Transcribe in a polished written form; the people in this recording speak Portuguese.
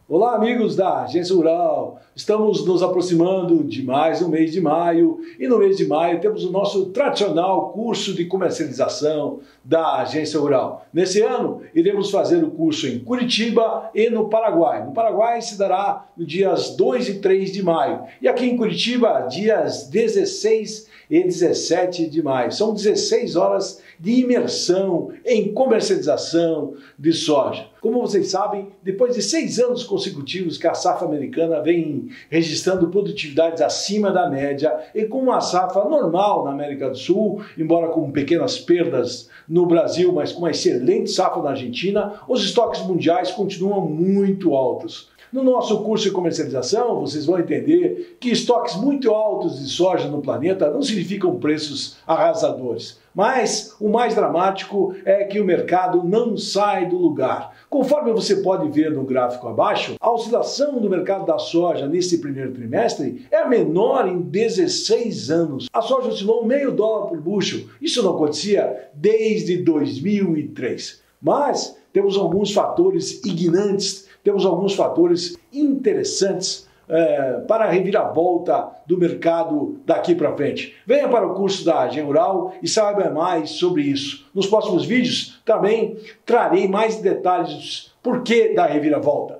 Olá, amigos da Agência Rural. Estamos nos aproximando de mais um mês de maio e no mês de maio temos o nosso tradicional curso de comercialização da Agência Rural. Nesse ano, iremos fazer o curso em Curitiba e no Paraguai. No Paraguai se dará nos dias 2 e 3 de maio e aqui em Curitiba, dias 16 e 17 de maio. São 16 horas de imersão em comercialização de soja. Como vocês sabem, depois de 6 anos consecutivos que a safra americana vem registrando produtividades acima da média e com uma safra normal na América do Sul, embora com pequenas perdas no Brasil, mas com uma excelente safra na Argentina, os estoques mundiais continuam muito altos. No nosso curso de comercialização, vocês vão entender que estoques muito altos de soja no planeta não significam preços arrasadores. Mas o mais dramático é que o mercado não sai do lugar. Conforme você pode ver no gráfico abaixo, a oscilação do mercado da soja nesse primeiro trimestre é a menor em 16 anos. A soja oscilou $0,5 por bushel. Isso não acontecia desde 2003. Mas temos alguns fatores ignantes, temos alguns fatores interessantes para a reviravolta do mercado daqui para frente. Venha para o curso da Agência Rural e saiba mais sobre isso. Nos próximos vídeos também trarei mais detalhes do porquê da reviravolta.